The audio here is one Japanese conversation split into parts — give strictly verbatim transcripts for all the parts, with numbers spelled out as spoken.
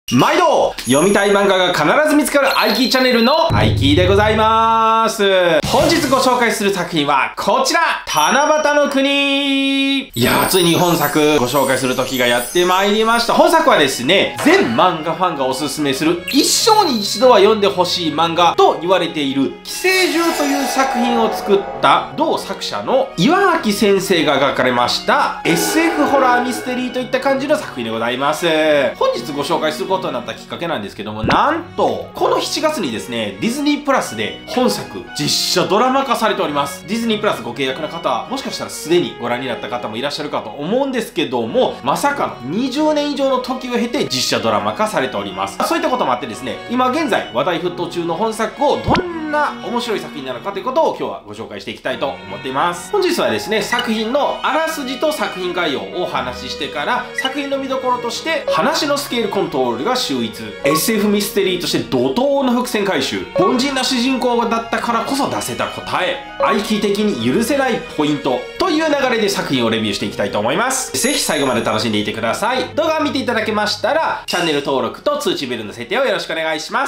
毎度読みたい漫画が必ず見つかるアイキーチャンネルのアイキーでございます。本日ご紹介する作品はこちら、七夕の国。いやー、ついに本作ご紹介する時がやってまいりました。本作はですね、全漫画ファンがおすすめする一生に一度は読んでほしい漫画と言われている寄生獣という作品を作った同作者の岩脇先生が描かれました エスエフ ホラーミステリーといった感じの作品でございます。本日ご紹介することになったきっかけなんですけども、なんとこのしちがつにですね、ディズニープラスで本作実写ドラマ化されております。ディズニープラスご契約の方、もしかしたらすでにご覧になった方もいらっしゃるかと思うんですけども、まさかのにじゅうねん以上の時を経て実写ドラマ化されております。そういったこともあってですね、今現在話題沸騰中の本作をどんな面白い作品なのかということを今日はご紹介していきたいと思っています。本日はですね、作品のあらすじと作品概要をお話ししてから、作品の見どころとして話のスケールコントロールが秀逸、 エスエフ ミステリーとして怒涛の伏線回収、凡人な主人公だったからこそ出せた答え、アイキー的に許せないポイントという流れで作品をレビューしていきたいと思います。ぜひ最後まで楽しんでいてください。動画を見ていただけましたらチャンネル登録と通知ベルの設定をよろしくお願いします。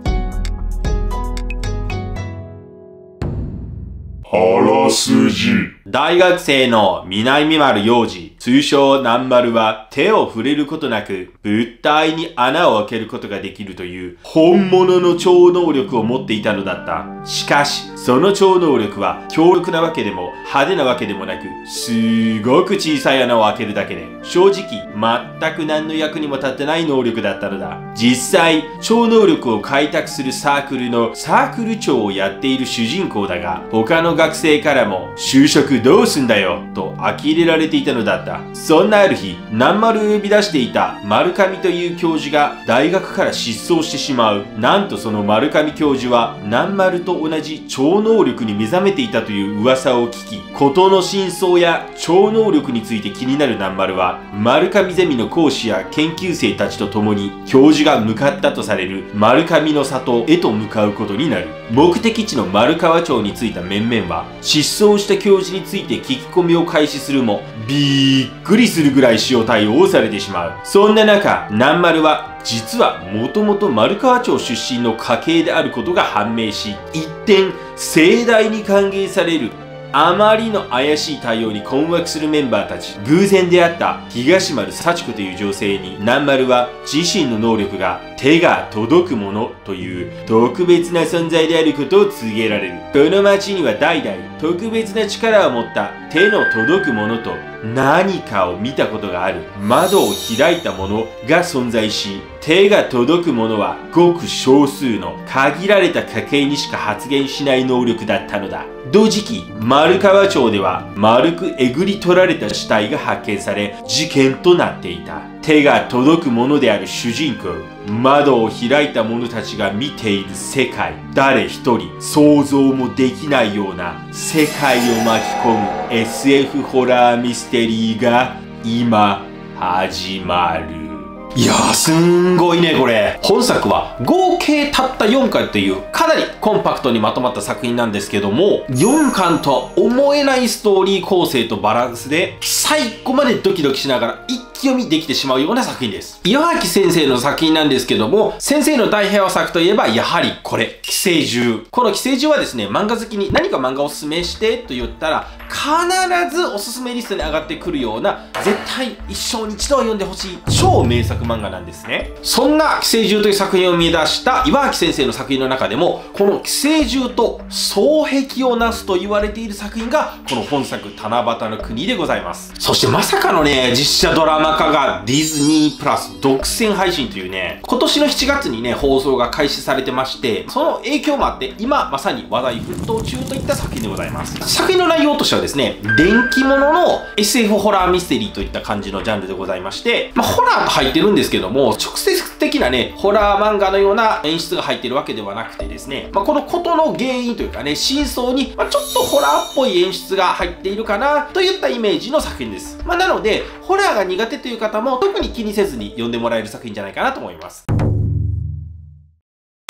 あらすじ。 大学生の南丸陽次、通称南丸は手を触れることなく物体に穴を開けることができるという本物の超能力を持っていたのだった。しかし、その超能力は強力なわけでも派手なわけでもなく、すごく小さい穴を開けるだけで、正直全く何の役にも立ってない能力だったのだ。実際、超能力を開拓するサークルのサークル長をやっている主人公だが、他の学生からも就職どうすんだよと呆れられていたのだった。そんなある日、南丸を呼び出していた丸上という教授が大学から失踪してしまう。なんとその丸上教授は南丸と同じ超能力に目覚めていたという噂を聞き、事の真相や超能力について気になる南丸は丸上ゼミの講師や研究生たちと共に教授が向かったとされる丸上の里へと向かうことになる。目的地の丸川町に着いた面々は失踪した教授について聞き込みを開始するも、びっくりするぐらい塩対応されてしまう。そんな中、南丸は実はもともと丸川町出身の家系であることが判明し、一転盛大に歓迎される。あまりの怪しい対応に困惑するメンバーたち。偶然出会った東丸幸子という女性に南丸は自身の能力が手が届くものという特別な存在であることを告げられる。この町には代々特別な力を持った手の届くものと何かを見たことがある窓を開いたものが存在し、手が届くものはごく少数の限られた家系にしか発現しない能力だったのだ。同時期、丸川町では丸くえぐり取られた死体が発見され事件となっていた。手が届くものである主人公、窓を開いた者たちが見ている世界、誰一人想像もできないような世界を巻き込む エスエフ ホラーミステリーが今始まる。いやー、すんごいねこれ。本作は合計たったよんかんというかなりコンパクトにまとまった作品なんですけども、よんかんとは思えないストーリー構成とバランスで最後までドキドキしながら一気読みできてしまうような作品です。岩脇先生の作品なんですけども、先生の大平和作といえばやはりこれ、寄生獣。この寄生獣はですね、漫画好きに何か漫画をおすすめしてと言ったら必ずおすすめリストに上がってくるような、絶対一生に一度は読んでほしい超名作漫画なんですね。そんな寄生獣という作品を見出した岩脇先生の作品の中でも、この寄生獣と双璧をなすと言われている作品がこの本作七夕の国でございます。そしてまさかのね、実写ドラマ化がディズニープラス独占配信というね、今年のしちがつにね放送が開始されてまして、その影響もあって今まさに話題沸騰中といった作品でございます。作品の内容としてはですね、電気物の エスエフ ホラーミステリーといった感じのジャンルでございまして、まあホラーと入ってるんですけども、直接的なねホラー漫画のような演出が入ってるわけではなくてですね、まあ、このことの原因というかね、真相に、まあ、ちょっとホラーっぽい演出が入っているかなといったイメージの作品です。まあ、なのでホラーが苦手という方も特に気にせずに読んでもらえる作品じゃないかなと思います。まあ、本作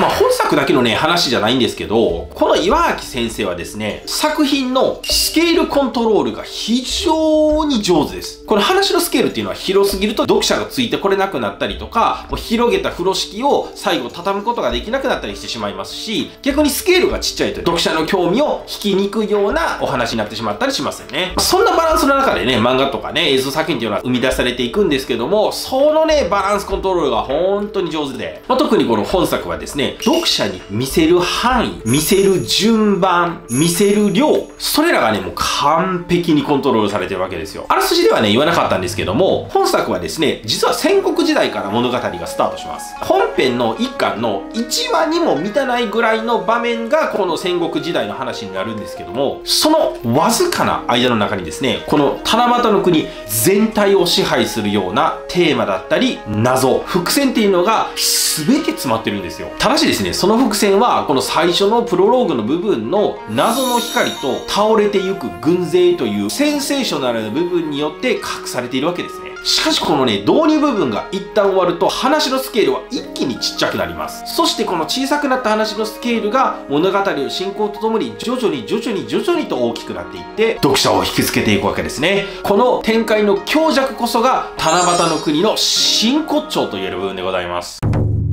学だけのね、話じゃないんですけど、この岩脇先生はですね、作品のスケールコントロールが非常に上手です。この話のスケールっていうのは広すぎると読者がついてこれなくなったりとか、もう広げた風呂敷を最後畳むことができなくなったりしてしまいますし、逆にスケールがちっちゃいと読者の興味を引きにくいようなお話になってしまったりしますよね。そんなバランスの中でね、漫画とかね、映像作品っていうのは生み出されていくんですけども、そのね、バランスコントロールが本当に上手で、まあ、特にこの本作はですね、読者に見せる範囲、見せる順番、見せる量、それらがね、もう完璧にコントロールされてるわけですよ。あらすじではね、言わなかったんですけども、本作はですね、実は戦国時代から物語がスタートします。本編の一巻のいちわにも満たないぐらいの場面がこの戦国時代の話になるんですけども、そのわずかな間の中にですね、この七夕の国全体を支配するようなテーマだったり、謎、伏線っていうのが全て詰まってるんですよ。ただしですね、その伏線はこの最初のプロローグの部分の謎の光と倒れてゆく軍勢というセンセーショナルな部分によって隠されているわけですね。しかしこのね、導入部分が一旦終わると話のスケールは一気にちっちゃくなります。そしてこの小さくなった話のスケールが物語の進行とともに徐々に徐々に徐々にと大きくなっていって読者を引きつけていくわけですね。この展開の強弱こそが七夕の国の真骨頂と言える部分でございます。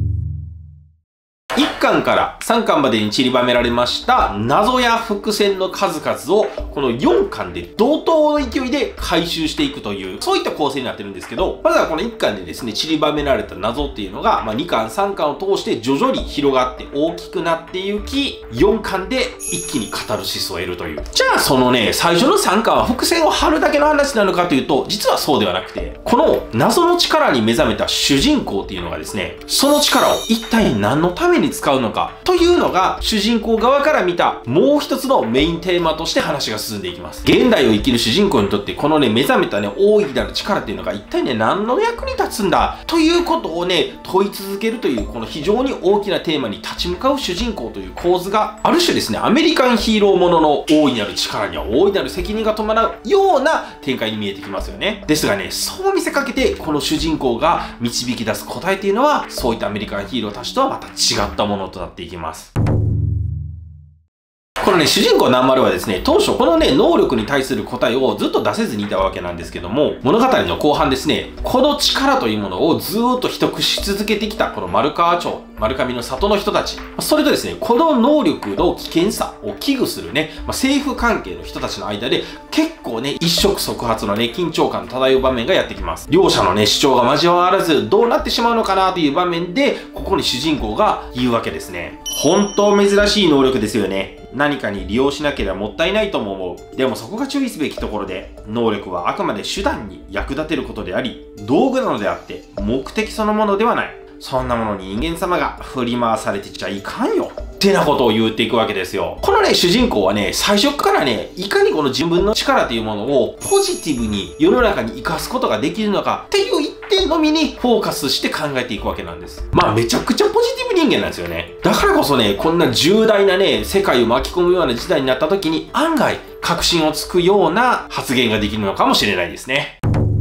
いっかんからさんかんまでに散りばめられました謎や伏線の数々をこのよんかんで怒涛の勢いで回収していくというそういった構成になってるんですけど、まずはこのいっかんでですね散りばめられた謎っていうのが、まあ、にかんさんかんを通して徐々に広がって大きくなっていきよんかんで一気にカタルシスを得るという。じゃあそのね最初のさんかんは伏線を張るだけの話なのかというと実はそうではなくて、この謎の力に目覚めた主人公っていうのがですね、その力を一体何のために使うのかというのが主人公側から見たもう一つのメインテーマとして話が進んでいきます。現代を生きる主人公にとってこのね目覚めたね大いなる力っていうのが一体ね何の役に立つんだということをね問い続けるというこの非常に大きなテーマに立ち向かう主人公という構図がある種ですね、アメリカンヒーローものの大いなる力には大いなる責任が伴うような展開に見えてきますよね。ですがね、そう見せかけてこの主人公が導き出す答えっていうのはそういったアメリカンヒーローたちとはまた違ったものとなっていきます。このね、主人公ナンマルはですね、当初このね、能力に対する答えをずっと出せずにいたわけなんですけども、物語の後半ですね、この力というものをずーっと秘匿し続けてきたこの丸川町、丸上の里の人たち、それとですね、この能力の危険さを危惧するね、まあ、政府関係の人たちの間で結構ね、一触即発のね、緊張感漂う場面がやってきます。両者のね、主張が交わらず、どうなってしまうのかなという場面で、ここに主人公が言うわけですね。本当珍しい能力ですよね。何かに利用しなければもったいないとも思う。でもそこが注意すべきところで、能力はあくまで手段に役立てることであり、道具なのであって目的そのものではない。そんなものに人間様が振り回されてちゃいかんよ。ってなことを言っていくわけですよ。このね、主人公はね、最初からね、いかにこの自分の力というものをポジティブに世の中に生かすことができるのかっていう一点のみにフォーカスして考えていくわけなんです。まあめちゃくちゃポジティブ人間なんですよね。だからこそね、こんな重大なね、世界を巻き込むような事態になった時に案外確信をつくような発言ができるのかもしれないですね。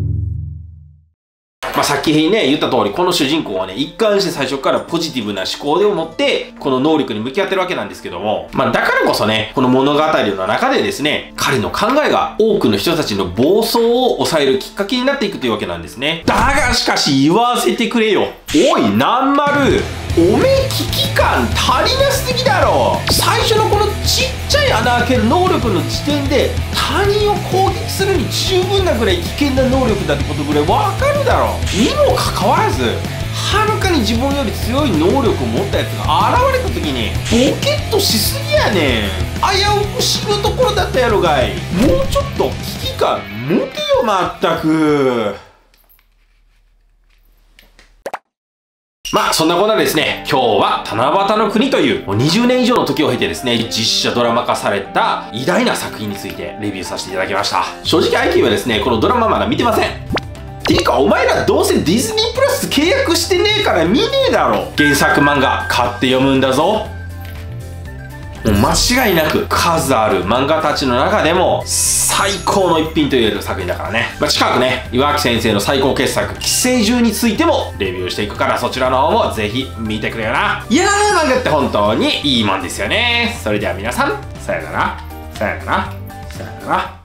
まあさっきね、言った通り、この主人公はね、一貫して最初からポジティブな思考を持って、この能力に向き合ってるわけなんですけども、まあだからこそね、この物語の中でですね、彼の考えが多くの人たちの暴走を抑えるきっかけになっていくというわけなんですね。だがしかし言わせてくれよ。おい、なんまる。おめえ危機感足りなすぎだろ。最初のこのちっちゃい穴開ける能力の時点で他人を攻撃するに十分なぐらい危険な能力だってことぐらいわかるだろ。にもかかわらずはるかに自分より強い能力を持ったやつが現れた時にボケっとしすぎやねん。危うく死ぬところだったやろがい。もうちょっと危機感持てよまったく。まあそんなことでですね、今日は七夕の国というもうにじゅうねん以上の時を経てですね、実写ドラマ化された偉大な作品についてレビューさせていただきました。正直アイキーはですね、このドラマまだ見てません。ていうかお前らどうせディズニープラス契約してねえから見ねえだろ。原作漫画買って読むんだぞ。 もう間違いなく数ある漫画たちの中でも最高の一品と言える作品だからね。まあ、近くね、岩木先生の最高傑作、寄生獣についてもレビューしていくから、そちらの方もぜひ見てくれよな。いやー、漫画って本当にいいもんですよね。それでは皆さん、さよなら、さよなら、さよなら。